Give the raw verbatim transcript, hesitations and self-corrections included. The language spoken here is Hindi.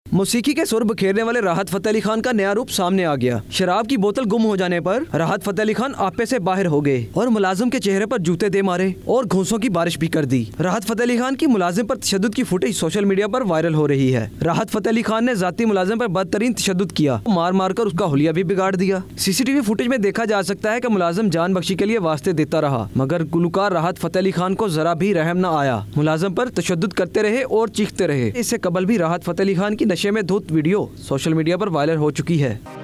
मौसीकी के सुर बखेरने वाले राहत फतेह अली खान का नया रूप सामने आ गया। शराब की बोतल गुम हो जाने पर राहत फतेह अली खान आपे से बाहर हो गए और मुलाजिम के चेहरे पर जूते दे मारे और घूंसों की बारिश भी कर दी। राहत फतेह अली खान की मुलाजिम पर तशद्दुद की फुटेज सोशल मीडिया पर वायरल हो रही है। राहत फतेह अली खान ने जाती मुलाजिम पर बदतरीन तशद्दुद किया, मार मार कर उसका हुलिया भी बिगाड़ दिया। सीसीटीवी फुटेज में देखा जा सकता है कि मुलाजिम जान बख्शी के लिए वास्ते देता रहा, मगर गुलकार राहत फतेह अली खान को जरा भी रहम न आया। मुलाजिम पर तशद्दुद करते रहे और चीखते रहे। इससे कबल भी राहत फतेह अली खान की नशे में धुत वीडियो सोशल मीडिया पर वायरल हो चुकी है।